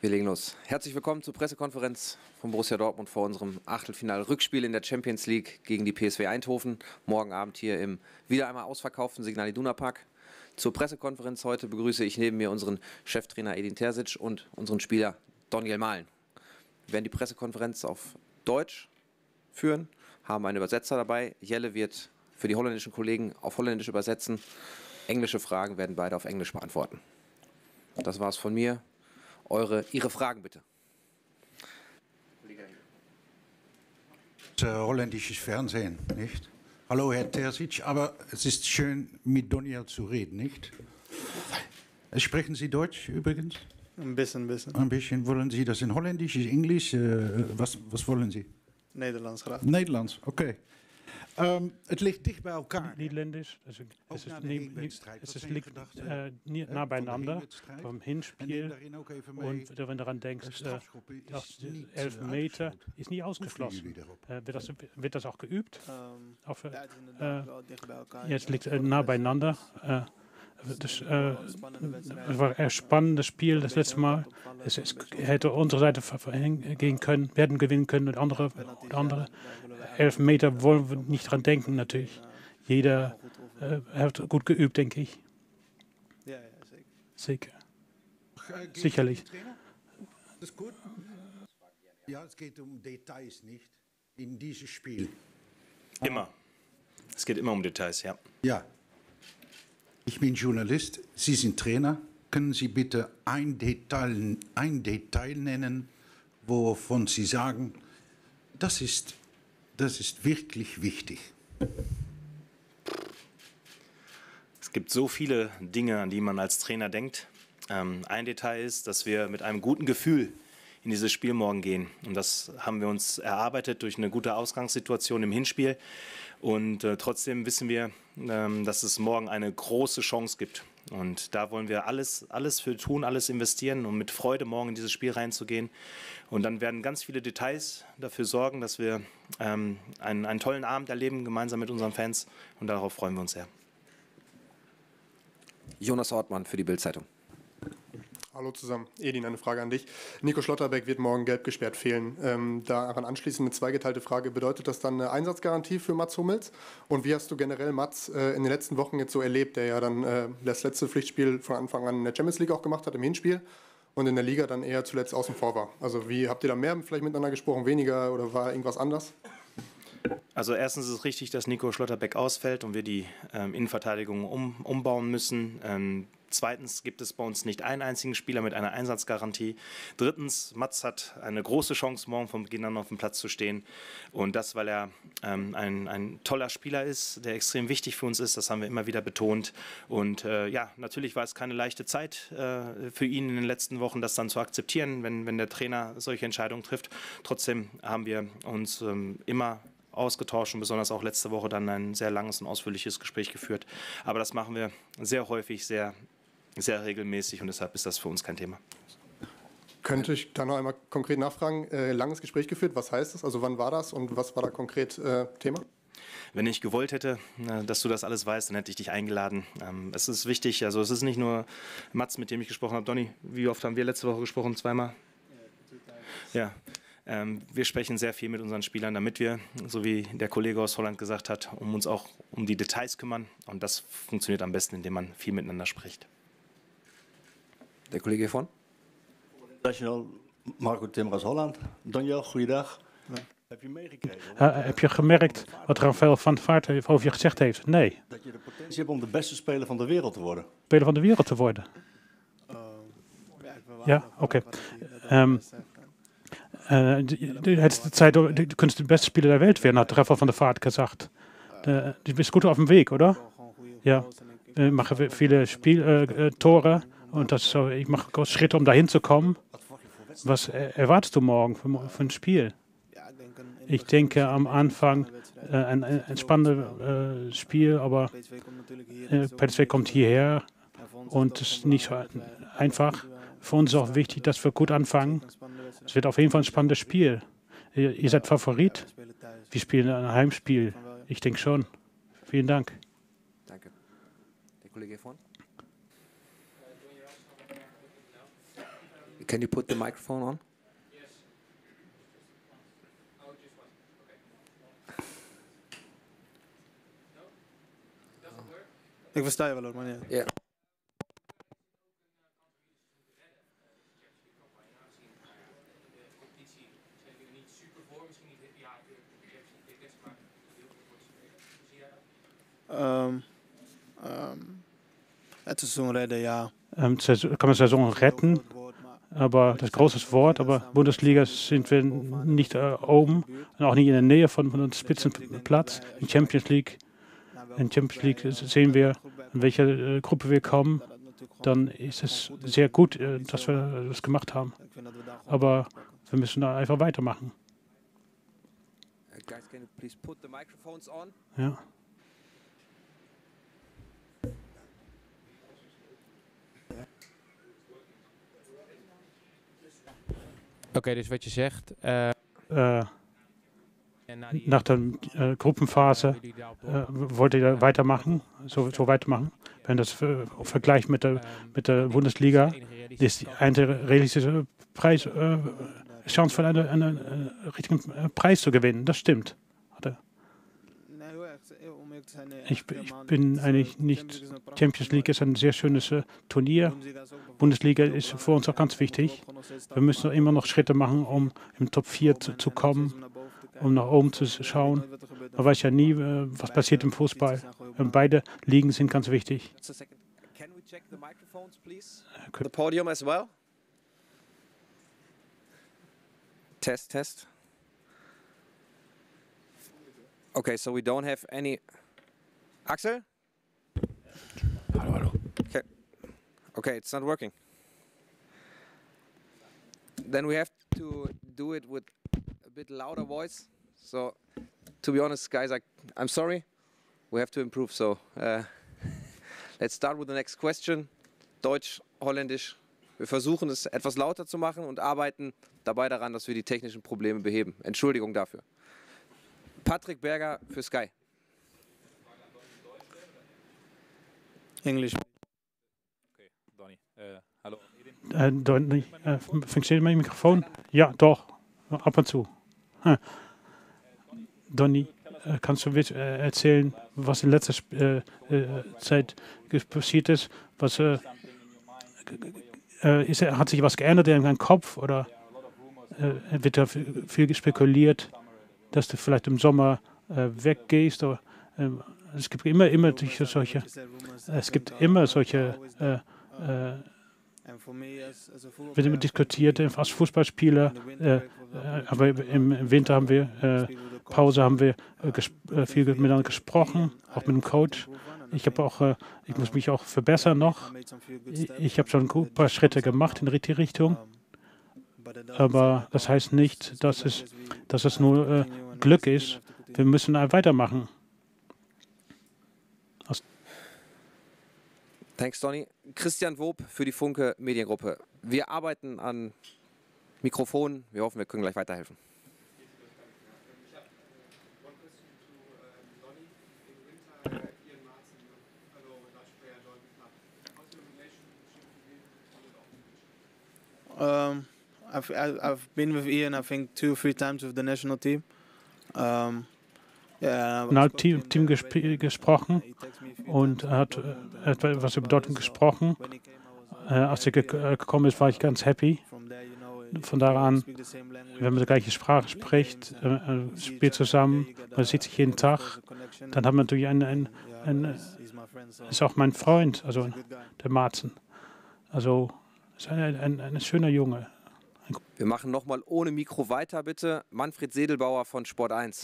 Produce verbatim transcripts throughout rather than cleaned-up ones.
Wir legen los. Herzlich willkommen zur Pressekonferenz von Borussia Dortmund vor unserem Achtelfinal-Rückspiel in der Champions League gegen die P S V Eindhoven. Morgen Abend hier im wieder einmal ausverkauften Signal Iduna Park. Zur Pressekonferenz heute begrüße ich neben mir unseren Cheftrainer Edin Terzic und unseren Spieler Daniel Malen. Wir werden die Pressekonferenz auf Deutsch führen, haben einen Übersetzer dabei. Jelle wird für die holländischen Kollegen auf Holländisch übersetzen. Englische Fragen werden beide auf Englisch beantworten. Das war's von mir. Eure, Ihre Fragen bitte. Äh, holländisches Fernsehen, nicht? Hallo Herr Terzic, aber es ist schön mit Daniel zu reden, nicht? Sprechen Sie Deutsch übrigens? Ein bisschen, ein bisschen. Ein bisschen. Wollen Sie das in Holländisch, in Englisch? Äh, was, was wollen Sie? Nederlands graag. Nederlands, oké. Um, het ligt dicht bij elkaar. Niederländisch. Es, es ist, nie, es ist liegt äh, nie, nah beieinander vom Hinspiel. Und wenn du daran denkst, äh, dass elf Meter ist nie ausgeschlossen. Äh, wird, das, wird das auch geübt? Um, Auf, ja, het is inderdaad wel dicht bij elkaar. Jetzt liegt äh, nah beieinander. Äh, das, äh, es war ein spannendes Spiel das letzte Mal. Es, es hätte unsere Seite gehen können, werden gewinnen können und andere. Und andere. Elf Meter wollen wir nicht dran denken, natürlich. Jeder äh, hat gut geübt, denke ich. Ja, ja, zeker. Sicher. Sicherlich. Das ist gut. Ja, es geht um Details, nicht? In dieses Spiel. Immer. Es geht immer um Details, ja. Ja. Ich bin Journalist, Sie sind Trainer. Können Sie bitte ein Detail, ein Detail nennen, wovon Sie sagen, das ist, das ist wirklich wichtig? Es gibt so viele Dinge, an die man als Trainer denkt. Ähm, ein Detail ist, dass wir mit einem guten Gefühl in dieses Spiel morgen gehen. Und das haben wir uns erarbeitet durch eine gute Ausgangssituation im Hinspiel. Und äh, trotzdem wissen wir, ähm, dass es morgen eine große Chance gibt. Und da wollen wir alles, alles für tun, alles investieren, um mit Freude morgen in dieses Spiel reinzugehen. Und dann werden ganz viele Details dafür sorgen, dass wir ähm, einen, einen tollen Abend erleben, gemeinsam mit unseren Fans. Und darauf freuen wir uns sehr. Jonas Ortmann für die Bild-Zeitung. Hallo zusammen. Edin, eine Frage an dich. Nico Schlotterbeck wird morgen gelb gesperrt fehlen. Ähm, daran anschließend eine zweigeteilte Frage. Bedeutet das dann eine Einsatzgarantie für Mats Hummels? Und wie hast du generell Mats äh, in den letzten Wochen jetzt so erlebt, der ja dann äh, das letzte Pflichtspiel von Anfang an in der Champions League auch gemacht hat, im Hinspiel, und in der Liga dann eher zuletzt außen vor war? Also wie habt ihr da mehr vielleicht miteinander gesprochen, weniger, oder war irgendwas anders? Also erstens ist es richtig, dass Nico Schlotterbeck ausfällt und wir die ähm, Innenverteidigung um, umbauen müssen. Ähm, Zweitens gibt es bei uns nicht einen einzigen Spieler mit einer Einsatzgarantie. Drittens, Mats hat eine große Chance, morgen von Beginn an auf dem Platz zu stehen. Und das, weil er ähm, ein, ein toller Spieler ist, der extrem wichtig für uns ist. Das haben wir immer wieder betont. Und äh, ja, natürlich war es keine leichte Zeit äh, für ihn in den letzten Wochen, das dann zu akzeptieren, wenn, wenn der Trainer solche Entscheidungen trifft. Trotzdem haben wir uns ähm, immer ausgetauscht und besonders auch letzte Woche dann ein sehr langes und ausführliches Gespräch geführt. Aber das machen wir sehr häufig, sehr sehr regelmäßig, und deshalb ist das für uns kein Thema. Könnte ich da noch einmal konkret nachfragen? Äh, langes Gespräch geführt, was heißt das? Also wann war das und was war da konkret äh, Thema? Wenn ich gewollt hätte, äh, dass du das alles weißt, dann hätte ich dich eingeladen. Ähm, es ist wichtig, also es ist nicht nur Mats, mit dem ich gesprochen habe. Donny, wie oft haben wir letzte Woche gesprochen? Zweimal? Ja. Ähm, wir sprechen sehr viel mit unseren Spielern, damit wir, so wie der Kollege aus Holland gesagt hat, um uns auch um die Details kümmern. Und das funktioniert am besten, indem man viel miteinander spricht. Der Kollege hier vorne. National Marco Timmer aus Holland. Daniel, goeiedag. Ja. Heb je meegekregen? Uh, heb je gemerkt wat Rafael van Vaart over je gezegd heeft? Nee. Dat je de potentie hebt om de beste speler van de wereld te worden. Speler van de wereld te worden. Uh, ja, oké. Okay. Um, uh, het is de tijd, du kunt de beste Spieler der Welt werden, hat Rafael van der Vaart gesagt. Uh, du bist gut auf dem Weg, oder? Ja. Wir machen viele Spiel, uh, Tore. Und das so, ich mache große Schritte, um dahin zu kommen. Was erwartest du morgen für, für ein Spiel? Ich denke am Anfang äh, ein, ein spannendes äh, Spiel, aber äh, P S V kommt hierher und es ist nicht so einfach. Für uns ist auch wichtig, dass wir gut anfangen. Es wird auf jeden Fall ein spannendes Spiel. Ihr, ihr seid Favorit. Wir spielen ein Heimspiel. Ich denke schon. Vielen Dank. Danke. Der Kollege hier vorne. Can you put the microphone on? Ik versta je wel hoor, maar niet. Ja. Um, um, het Saison redden, ja. Ähm, Saison- kann man Saison retten, aber das große Wort, aber Bundesliga sind wir nicht äh, oben und auch nicht in der Nähe von, von einem Spitzenplatz. In Champions League, in Champions League sehen wir, in welcher äh, Gruppe wir kommen. Dann ist es sehr gut, äh, dass wir das gemacht haben. Aber wir müssen da einfach weitermachen. Uh, guys, can you please put the microphones on? Ja. Oké, dus wat je zegt. eh, Äh, en na die nach der äh, Gruppenphase jullie daarop äh, wollte ihr weitermachen, so, so weitermachen. Wenn das äh, vergleicht mit der, mit der Bundesliga, enige realistische ist die einzige realistische Preis, äh, Chance von einem eine, eine richtigen äh, Preis zu gewinnen. Das stimmt. Hat er. Nee, heel erg, om eerlijk te zijn, nee, Ich, echt ich helemaal bin niet. eigentlich Champions nicht. League is een prachtig Champions League ist ein sehr schönes äh, Turnier. Bundesliga is ook bijvoorbeeld Bundesliga heel ist für belangrijk. uns auch ganz wichtig. Gewoon nog steeds Wir müssen stark immer noch maken. Schritte machen, um im Top vier zu, zu kommen, Om naar boven te kijken. um nach oben zu Je weet schauen. nooit wat er gebeurt. Man weiß ja nie, äh, was passiert im Fußball. Und beide Ligen sind ganz wichtig. Just a second. Can we check the microphones, please? could- The podium as well. Test, test. Okay, so we don't have any. Axel? Hallo, hallo. Okay. Okay, it's not working. Then we have to do it with a bit louder voice. So, to be honest, guys, I, I'm sorry. We have to improve. So, uh, let's start with the next question. Deutsch, Holländisch. Wir versuchen es etwas lauter zu machen und arbeiten dabei daran, dass wir die technischen Probleme beheben. Entschuldigung dafür. Patrick Berger für Sky. English. Donny, äh, hallo. Äh, Donny, äh, funktioniert mein Mikrofon? Ja, doch. Ab und zu. Hm. Donny, äh, kannst du äh, erzählen, was in letzter Sp äh, äh, Zeit passiert ist? Was, äh, äh, ist, hat sich was geändert in deinem Kopf oder äh, wird da viel, viel spekuliert, dass du vielleicht im Sommer äh, weggehst? Oder, äh, es gibt immer, immer solche, es gibt immer solche äh, äh, wird immer diskutiert als Fußballspieler, äh, äh, aber im, im Winter haben wir äh, Pause, haben wir äh, äh, viel miteinander gesprochen, auch mit dem Coach. Ich habe auch, äh, ich muss mich auch verbessern noch. Ich, ich habe schon ein paar Schritte gemacht in die richtige Richtung, aber das heißt nicht, dass es, dass es nur äh, Glück ist. Wir müssen weitermachen. Thanks, Donny. Christian Wob für die Funke Mediengruppe. Wir arbeiten an Mikrofonen. Wir hoffen, wir können gleich weiterhelfen. Um, I've I- I've been with Ian, I think two or three times with the national team. Um, yeah, Na, Team, Team gesp gesprochen und er hat äh, etwas über Dortmund gesprochen. Äh, als er ge äh, gekommen ist, war ich ganz happy. Von da an, wenn man die gleiche Sprache spricht, äh, äh, spielt zusammen, man sieht sich jeden Tag, dann hat man natürlich einen, einen, einen ist auch mein Freund, also der Marzen. Also ist ein, ein, ein schöner Junge. Wir machen nochmal ohne Mikro weiter, bitte. Manfred Sedelbauer von Sport eins.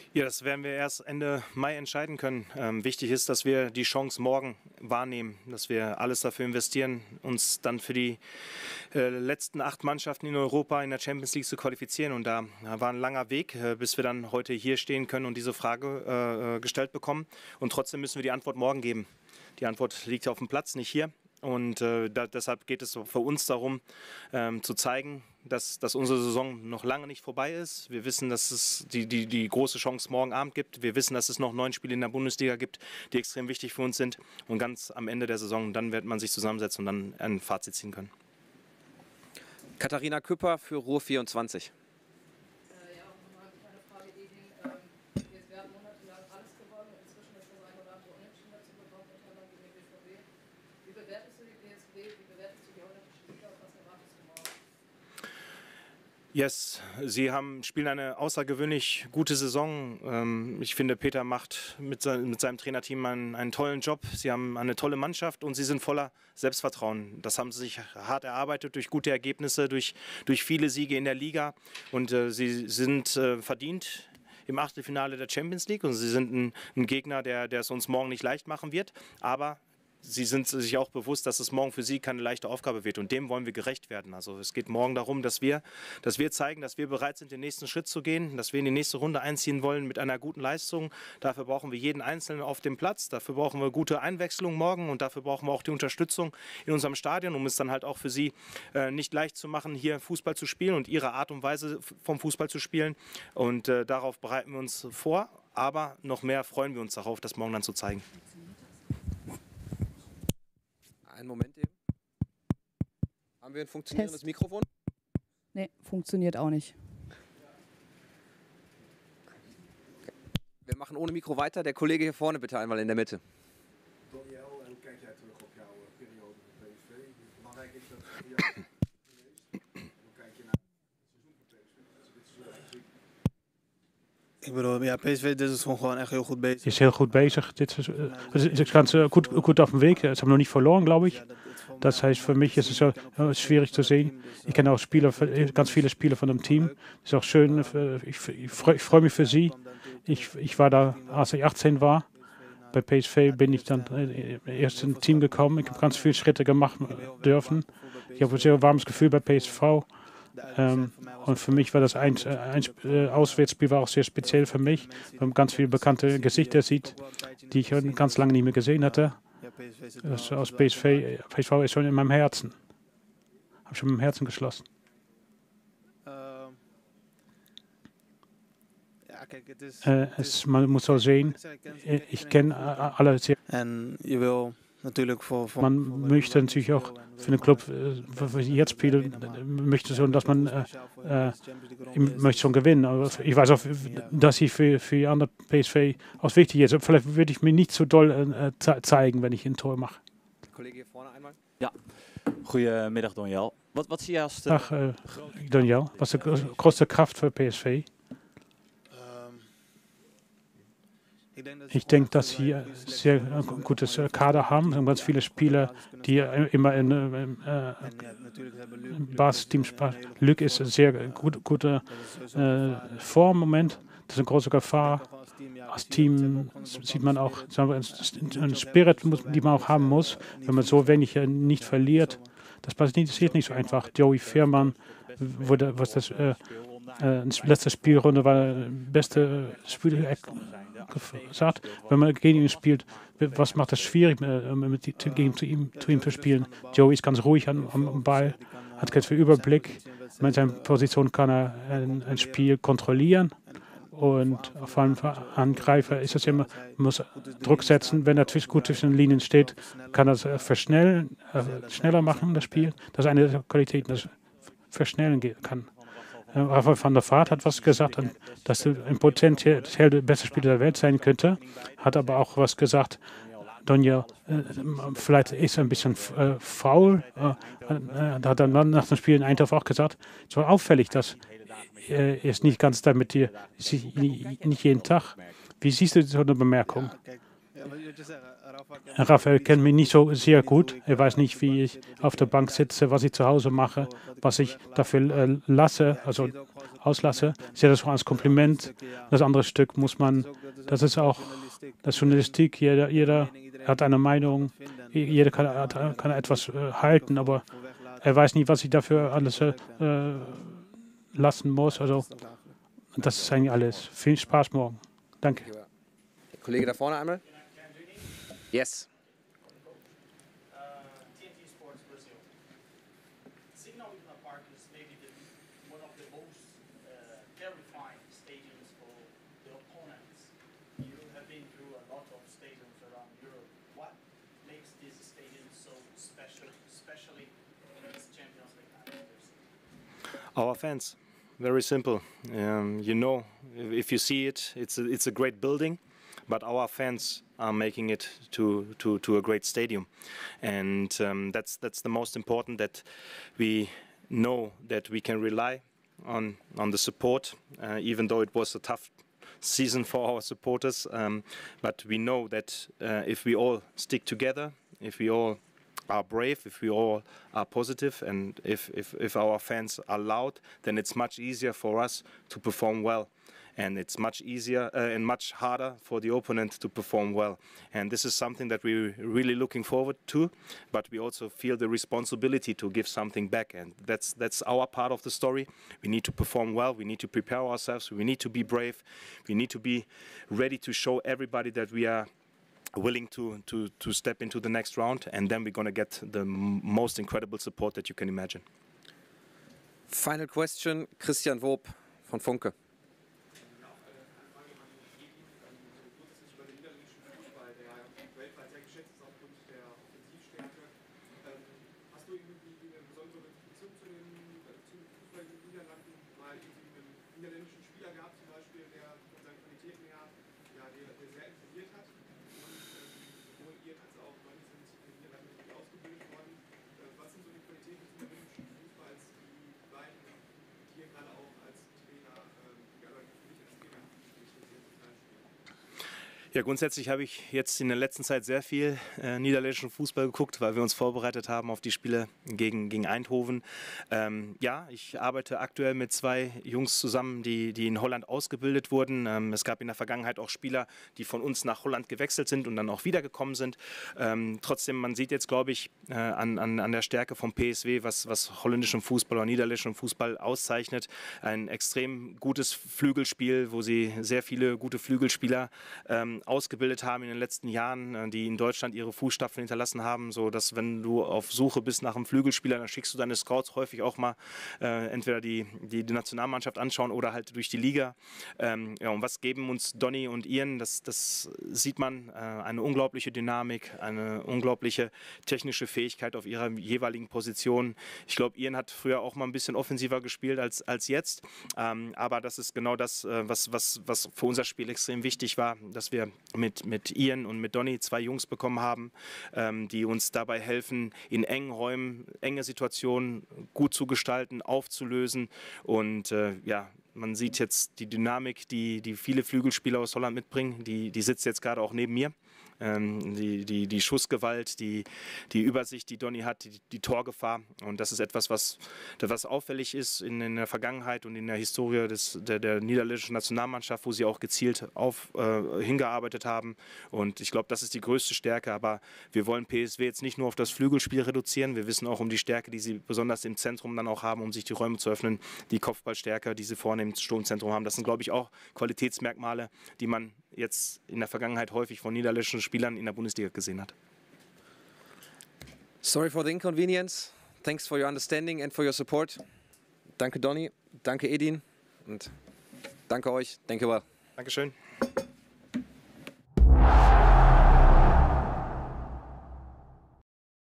Ja, das werden wir erst Ende Mai entscheiden können. Ähm, wichtig ist, dass wir die Chance morgen wahrnehmen, dass wir alles dafür investieren, uns dann für die äh, letzten acht Mannschaften in Europa in der Champions League zu qualifizieren. Und da war ein langer Weg, äh, bis wir dann heute hier stehen können und diese Frage äh, gestellt bekommen. Und trotzdem müssen wir die Antwort morgen geben. Die Antwort liegt auf dem Platz, nicht hier. Und äh, da, deshalb geht es für uns darum, ähm, zu zeigen, dass, dass unsere Saison noch lange nicht vorbei ist. Wir wissen, dass es die, die, die große Chance morgen Abend gibt. Wir wissen, dass es noch neun Spiele in der Bundesliga gibt, die extrem wichtig für uns sind. Und ganz am Ende der Saison, dann wird man sich zusammensetzen und dann ein Fazit ziehen können. Katharina Küpper für Ruhr vierundzwanzig. Yes, sie haben, spielen eine außergewöhnlich gute Saison. Ähm, ich finde, Peter macht mit, sein, mit seinem Trainerteam einen, einen tollen Job. Sie haben eine tolle Mannschaft und sie sind voller Selbstvertrauen. Das haben sie sich hart erarbeitet durch gute Ergebnisse, durch, durch viele Siege in der Liga. Und äh, sie sind äh, verdient im Achtelfinale der Champions League. Und sie sind ein, ein Gegner, der, der es uns morgen nicht leicht machen wird. Aber sie sind sich auch bewusst, dass es morgen für sie keine leichte Aufgabe wird und dem wollen wir gerecht werden. Also es geht morgen darum, dass wir, dass wir zeigen, dass wir bereit sind, den nächsten Schritt zu gehen, dass wir in die nächste Runde einziehen wollen mit einer guten Leistung. Dafür brauchen wir jeden Einzelnen auf dem Platz, dafür brauchen wir gute Einwechslung morgen und dafür brauchen wir auch die Unterstützung in unserem Stadion, um es dann halt auch für sie äh, nicht leicht zu machen, hier Fußball zu spielen und ihre Art und Weise vom Fußball zu spielen. Und äh, darauf bereiten wir uns vor, aber noch mehr freuen wir uns darauf, das morgen dann zu zeigen. Einen Moment eben. Haben wir ein funktionierendes Test. Mikrofon? Nee, funktioniert auch nicht. Okay. Wir machen ohne Mikro weiter. Der Kollege hier vorne bitte einmal in der Mitte. Ik bedoel, ja, P S V dit seizoen gewoon echt heel goed bezig. Ist heel gut bezig. Dit is, äh, also ist ganz äh, gut, gut auf dem Weg. Sie haben noch nicht verloren, glaube ich. Das heißt, für mich ist es so, äh, schwierig zu sehen. Ich kenne auch Spieler, ganz viele Spieler von dem Team. Ist auch schön. Äh, ich ich freue freu mich für sie. Ich, ich war da, als ich achtzehn war. Bei P S V bin ich dann äh, erst ins Team gekommen. Ich habe ganz viele Schritte gemacht dürfen. Ich habe ein sehr warmes Gefühl bei P S V. Ähm, und für mich war das ein, ein äh, Auswärtsspiel war auch sehr speziell für mich, weil man ganz viele bekannte Gesichter sieht, die ich ganz lange nicht mehr gesehen hatte. Das aus P S V, P S V ist schon in meinem Herzen. Habe schon im Herzen geschlossen. Äh, es, man muss so sehen, ich kenne alle sehr. En je wil natuurlijk voor, voor Man möchte natürlich auch für den Club, für die jetzt spielen, möchte schon, dass man äh, äh, möchte schon gewinnen. Aber ich weiß auch, dass sie für, für die andere P S V auch wichtig ist. Vielleicht würde ich mir nicht so doll äh, ze zeigen, wenn ich ein Tor mache. Kollege hier vorne einmal. Ja, goedemiddag Donjel. Wat, wat zie je als de... Dag äh, Donjel, was ist die große Kraft für P S V? Ich denke, dass sie ein sehr gutes Kader haben. Es sind ganz viele Spieler, die immer in äh, Bas-Team spielen. Luc ist ein sehr gut, guter äh, Form im Moment. Das ist eine große Gefahr. Als Team sieht man auch sagen wir, einen Spirit, den man auch haben muss, wenn man so wenig nicht verliert. Das passiert nicht so einfach. Joey Veerman wurde, was das äh, äh, letzte Spielrunde war, beste Spiel gesagt, wenn man gegen ihn spielt, was macht das schwierig, äh, mit, gegen zu ihm, zu ihm zu spielen. Joey ist ganz ruhig am, am Ball, hat ganz viel Überblick. Mit seiner Position kann er ein, ein Spiel kontrollieren und auf einen Angreifer ist es immer, muss Druck setzen. Wenn er gut zwischen den Linien steht, kann er es äh, verschnellen, äh, schneller machen, das Spiel. Das ist eine der Qualitäten, das verschnellen kann. Rafael van der Vaart hat was gesagt, dass er im Potenzial der beste Spieler der Welt sein könnte, hat aber auch was gesagt, Donjel, äh, vielleicht ist er ein bisschen äh, faul. Äh, äh, da hat er nach dem Spiel in Eindhoven auch gesagt, es war auffällig, dass äh, er ist nicht ganz da mit dir, nicht jeden Tag. Wie siehst du so eine Bemerkung? Rafael kennt mich nicht so sehr gut. Er weiß nicht, wie ich auf der Bank sitze, was ich zu Hause mache, was ich dafür äh, lasse. Also auslasse. Ich sehe das auch als Kompliment. Das andere Stück muss man, das ist auch das Journalistik. Jeder, jeder hat eine Meinung, jeder kann, hat, kann etwas äh, halten, aber er weiß nie, was ich dafür alles äh, lassen muss. Also das ist eigentlich alles. Viel Spaß morgen. Danke. Der Kollege da vorne einmal. Yes. Our fans, very simple. Um, you know, if you see it, it's a, it's a great building, but our fans are making it to to, to a great stadium, and um, that's that's the most important. That we know that we can rely on on the support, uh, even though it was a tough season for our supporters. Um, but we know that uh, if we all stick together, if we all are brave, if we all are positive, and if, if, if our fans are loud, then it's much easier for us to perform well. And it's much easier uh, and much harder for the opponent to perform well. And this is something that we're really looking forward to, but we also feel the responsibility to give something back. And that's, that's our part of the story. We need to perform well, we need to prepare ourselves, we need to be brave, we need to be ready to show everybody that we are willing to, to, to step into the next round, and then we're going to get the m most incredible support that you can imagine. Final question, Christian Wob von Funke. Ja, grundsätzlich habe ich jetzt in der letzten Zeit sehr viel äh, niederländischen Fußball geguckt, weil wir uns vorbereitet haben auf die Spiele gegen, gegen Eindhoven. Ähm, ja, ich arbeite aktuell mit zwei Jungs zusammen, die, die in Holland ausgebildet wurden. Ähm, es gab in der Vergangenheit auch Spieler, die von uns nach Holland gewechselt sind und dann auch wiedergekommen sind. Ähm, trotzdem, man sieht jetzt, glaube ich, äh, an, an, an der Stärke vom P S W, was, was holländischen Fußball oder niederländischen Fußball auszeichnet. Ein extrem gutes Flügelspiel, wo sie sehr viele gute Flügelspieler ähm, ausgebildet haben in den letzten Jahren, die in Deutschland ihre Fußstapfen hinterlassen haben, so dass, wenn du auf Suche bist nach einem Flügelspieler, dann schickst du deine Scouts häufig auch mal äh, entweder die, die, die Nationalmannschaft anschauen oder halt durch die Liga. Ähm, ja, und was geben uns Donny und Ian? Das, das sieht man, äh, eine unglaubliche Dynamik, eine unglaubliche technische Fähigkeit auf ihrer jeweiligen Position. Ich glaube, Ian hat früher auch mal ein bisschen offensiver gespielt als, als jetzt, ähm, aber das ist genau das, äh, was, was, was für unser Spiel extrem wichtig war, dass wir mit, mit Ian und mit Donny zwei Jungs bekommen haben, ähm, die uns dabei helfen, in engen Räumen, enge Situationen gut zu gestalten, aufzulösen. Und äh, ja, man sieht jetzt die Dynamik, die, die viele Flügelspieler aus Holland mitbringen, die, die sitzt jetzt gerade auch neben mir. Ähm, die, die, die Schussgewalt, die, die Übersicht, die Donny hat, die, die Torgefahr. Und das ist etwas, was, was auffällig ist in, in der Vergangenheit und in der Historie des, der, der niederländischen Nationalmannschaft, wo sie auch gezielt auf, äh, hingearbeitet haben. Und ich glaube, das ist die größte Stärke. Aber wir wollen P S W jetzt nicht nur auf das Flügelspiel reduzieren. Wir wissen auch um die Stärke, die sie besonders im Zentrum dann auch haben, um sich die Räume zu öffnen. Die Kopfballstärke, die sie vorne im Sturmzentrum haben. Das sind, glaube ich, auch Qualitätsmerkmale, die man jetzt in der Vergangenheit häufig von niederländischen Spielern in der Bundesliga gesehen hat. Sorry for the inconvenience. Thanks for your understanding and for your support. Danke Donny, danke Edin und danke euch. Danke well. Dankeschön.